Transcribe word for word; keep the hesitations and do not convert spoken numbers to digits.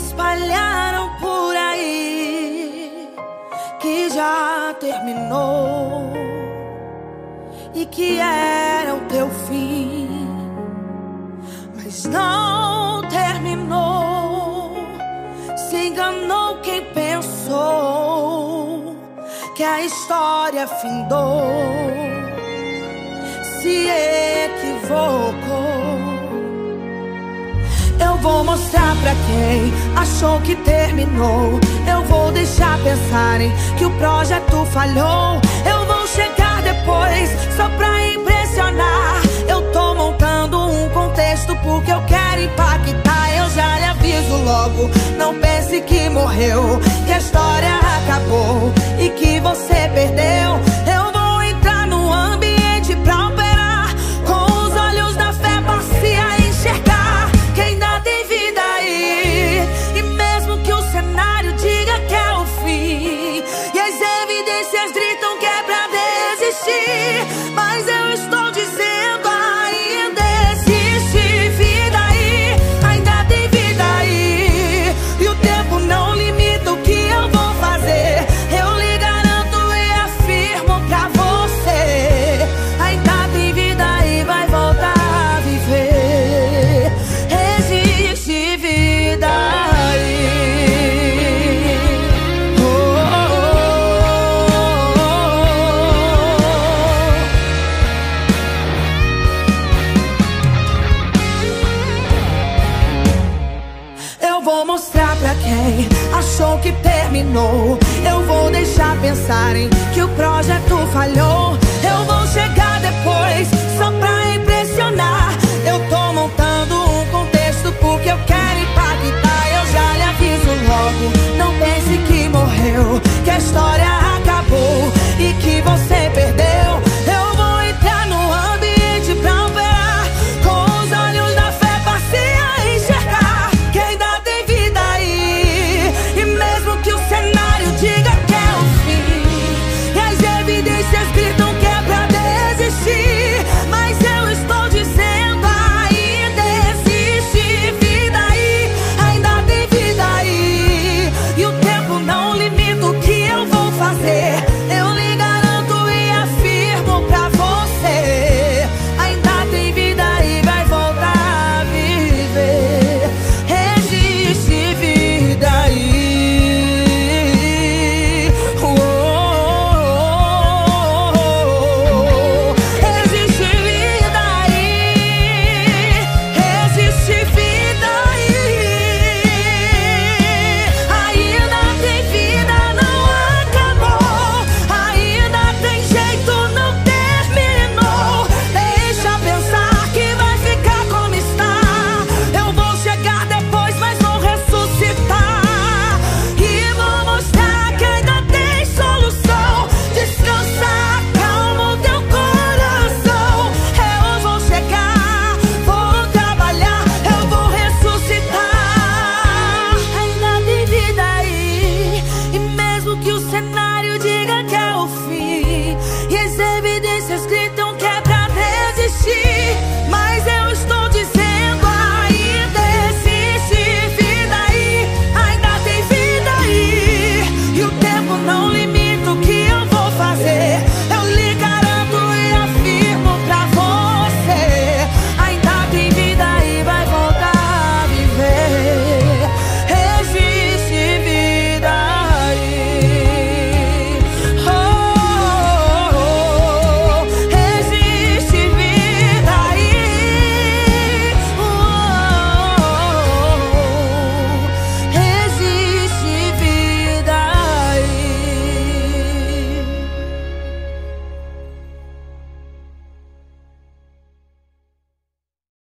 espalharam por aí que já terminou e que era o teu fim, mas não terminou. Se enganou quem pensou que a história findou, se equivocou. Eu vou mostrar pra quem achou que terminou. Eu vou deixar pensarem que o projeto falhou. Eu vou chegar depois só pra impressionar. Eu tô montando um contexto porque eu quero impactar. Eu já lhe aviso logo, não pense que morreu, que a história acabou e que você perdeu. Eu vou entrar no ambiente pra operar com os olhos da fé, passe a enxergar que ainda tem vida aí. E mesmo que o cenário diga que é o fim e as evidências gritam que é pra desistir, mas eu estou dizendo ainda existe vida aí. Ainda tem vida aí. E o tempo não limita o que eu vou fazer. Eu lhe garanto e afirmo pra você, ainda tem vida aí, vai voltar a viver. Existe vida aí. Oh, oh, oh. Eu vou mostrar pra quem achou que terminou. Eu vou deixar pensarem que o projeto falhou. Eu vou chegar depois só pra